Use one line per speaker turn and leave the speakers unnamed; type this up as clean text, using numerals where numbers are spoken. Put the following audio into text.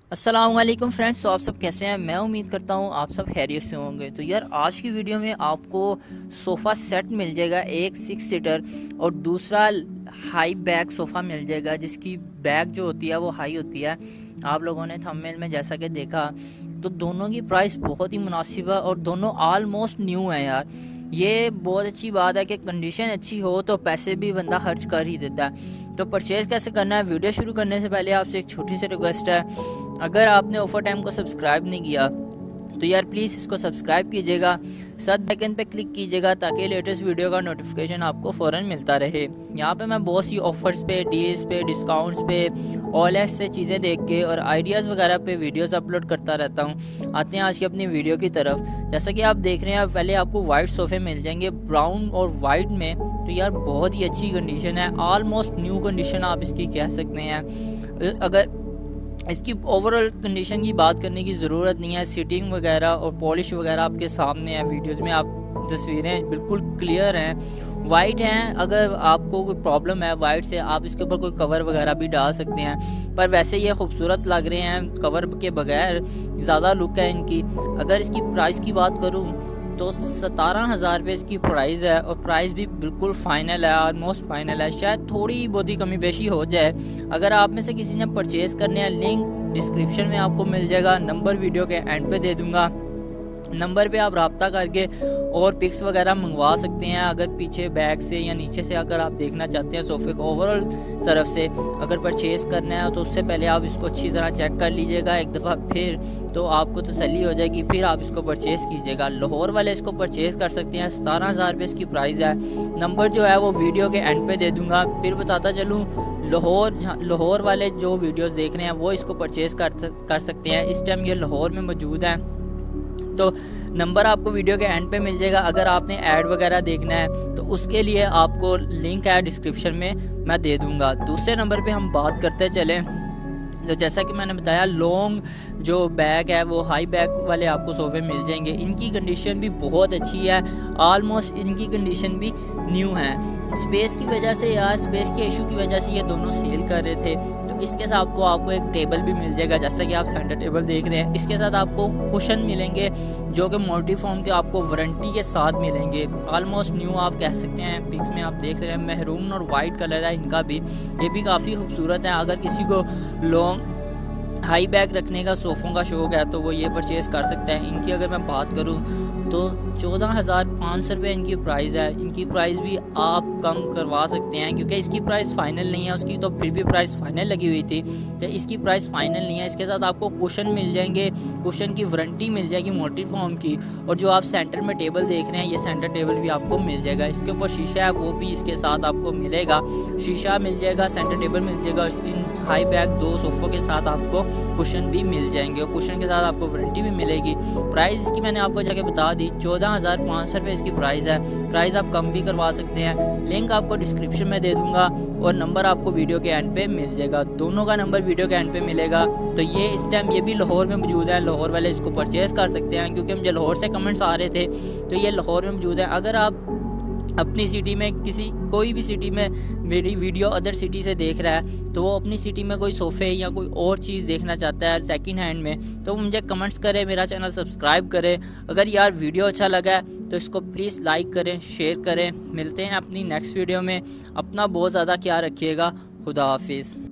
अस्सलाम वालेकुम फ्रेंड्स। तो आप सब कैसे हैं? मैं उम्मीद करता हूँ आप सब खैरियत से होंगे। तो यार आज की वीडियो में आपको सोफ़ा सेट मिल जाएगा, एक 6 सीटर और दूसरा हाई बैक सोफ़ा मिल जाएगा जिसकी बैक जो होती है वो हाई होती है। आप लोगों ने थंबनेल में जैसा कि देखा, तो दोनों की प्राइस बहुत ही मुनासिब है और दोनों आलमोस्ट न्यू है। यार ये बहुत अच्छी बात है कि कंडीशन अच्छी हो तो पैसे भी बंदा खर्च कर ही देता है। तो परचेज़ कैसे करना है, वीडियो शुरू करने से पहले आपसे एक छोटी सी रिक्वेस्ट है, अगर आपने ऑफर टाइम को सब्सक्राइब नहीं किया तो यार प्लीज़ इसको सब्सक्राइब कीजिएगा, साथ बेल पे क्लिक कीजिएगा ताकि लेटेस्ट वीडियो का नोटिफिकेशन आपको फ़ौरन मिलता रहे। यहाँ पे मैं बहुत सी ऑफ़र्स पे, डील्स पे, डिस्काउंट्स पे, OLX से चीज़ें देख के और आइडियाज़ वगैरह पे वीडियोस अपलोड करता रहता हूँ। आते हैं आज की अपनी वीडियो की तरफ। जैसा कि आप देख रहे हैं, पहले आपको वाइट सोफ़े मिल जाएंगे ब्राउन और वाइट में। तो यार बहुत ही अच्छी कंडीशन है, ऑलमोस्ट न्यू कंडीशन आप इसकी कह सकते हैं। अगर इसकी ओवरऑल कंडीशन की बात करने की ज़रूरत नहीं है, सीटिंग वगैरह और पॉलिश वगैरह आपके सामने है, वीडियोस में आप तस्वीरें बिल्कुल क्लियर हैं, वाइट हैं। अगर आपको कोई प्रॉब्लम है वाइट से, आप इसके ऊपर कोई कवर वगैरह भी डाल सकते हैं, पर वैसे ये खूबसूरत लग रहे हैं कवर के बगैर, ज़्यादा लुक है इनकी। अगर इसकी प्राइस की बात करूँ तो 17,000 रुपये इसकी प्राइस है और प्राइस भी बिल्कुल फ़ाइनल है, ऑलमोस्ट फ़ाइनल है। शायद थोड़ी बहुत ही कमी बेशी हो जाए। अगर आप में से किसी ने परचेज़ करने हैं, लिंक डिस्क्रिप्शन में आपको मिल जाएगा, नंबर वीडियो के एंड पे दे दूँगा। नंबर पे आप रब्ता करके और पिक्स वगैरह मंगवा सकते हैं। अगर पीछे बैक से या नीचे से अगर आप देखना चाहते हैं सोफ़े को ओवरऑल तरफ से अगर परचेज़ करना है तो उससे पहले आप इसको अच्छी तरह चेक कर लीजिएगा एक दफ़ा, फिर तो आपको तसल्ली हो जाएगी, फिर आप इसको परचेज़ कीजिएगा। लाहौर वाले इसको परचेज़ कर सकते हैं, 17,000 रुपये इसकी प्राइस है। नंबर जो है वो वीडियो के एंड पे दे दूँगा। फिर बताता चलूँ, लाहौर वाले जो वीडियोज़ देख रहे हैं वो इसको परचेज़ कर सकते हैं। इस टाइम ये लाहौर में मौजूद है, तो नंबर आपको वीडियो के एंड पे मिल जाएगा। अगर आपने ऐड वगैरह देखना है तो उसके लिए आपको लिंक है डिस्क्रिप्शन में, मैं दे दूंगा। दूसरे नंबर पे हम बात करते चलें, तो जैसा कि मैंने बताया, लॉन्ग जो बैग है वो हाई बैग वाले आपको सोफ़े मिल जाएंगे। इनकी कंडीशन भी बहुत अच्छी है, ऑलमोस्ट इनकी कंडीशन भी न्यू है। स्पेस की वजह से, यार स्पेस के इशू की वजह से ये दोनों सेल कर रहे थे। तो इसके साथ आपको एक टेबल भी मिल जाएगा, जैसा कि आप सेंटर टेबल देख रहे हैं। इसके साथ आपको कुशन मिलेंगे जो कि मल्टीफॉर्म के आपको वारंटी के साथ मिलेंगे। ऑलमोस्ट न्यू आप कह सकते हैं। पिक्स में आप देख रहे हैं मैरून और वाइट कलर है इनका भी, ये भी काफ़ी खूबसूरत है। अगर किसी को लॉन्ग हाई बैक रखने का सोफ़ों का शौक़ है तो वो ये परचेज़ कर सकते हैं। इनकी अगर मैं बात करूँ तो 14,500 रुपये इनकी प्राइस है। इनकी प्राइस भी आप कम करवा सकते हैं क्योंकि इसकी प्राइस फ़ाइनल नहीं है, उसकी तो फिर भी प्राइस फ़ाइनल लगी हुई थी, तो इसकी प्राइस फ़ाइनल नहीं है। इसके साथ आपको कुशन मिल जाएंगे, कुशन की वारंटी मिल जाएगी मल्टीफॉर्म की, और जो आप सेंटर में टेबल देख रहे हैं ये सेंटर टेबल भी आपको मिल जाएगा। इसके ऊपर शीशा है वो भी इसके साथ आपको मिलेगा, शीशा मिल जाएगा, सेंटर टेबल मिल जाएगा। इन हाई बैक दो सोफ़ों के साथ आपको कुशन भी मिल जाएंगे और कुशन के साथ आपको वारंटी भी मिलेगी। प्राइस इसकी मैंने आपको जाके बता दी, 14,500 रुपये इसकी प्राइस है। प्राइस आप कम भी करवा सकते हैं, लिंक आपको डिस्क्रिप्शन में दे दूंगा और नंबर आपको वीडियो के एंड पे मिल जाएगा। दोनों का नंबर वीडियो के एंड पे मिलेगा। तो ये इस टाइम ये भी लाहौर में मौजूद है, लाहौर वाले इसको परचेज़ कर सकते हैं क्योंकि मुझे लाहौर से कमेंट्स आ रहे थे, तो ये लाहौर में मौजूद है। अगर आप अपनी सिटी में कोई भी सिटी में मेरी वीडियो अदर सिटी से देख रहा है तो वो अपनी सिटी में कोई सोफ़े या कोई और चीज़ देखना चाहता है सेकंड हैंड में, तो मुझे कमेंट्स करें, मेरा चैनल सब्सक्राइब करें। अगर यार वीडियो अच्छा लगा है तो इसको प्लीज़ लाइक करें, शेयर करें। मिलते हैं अपनी नेक्स्ट वीडियो में। अपना बहुत ज़्यादा ख्याल रखिएगा। खुदा हाफिज़।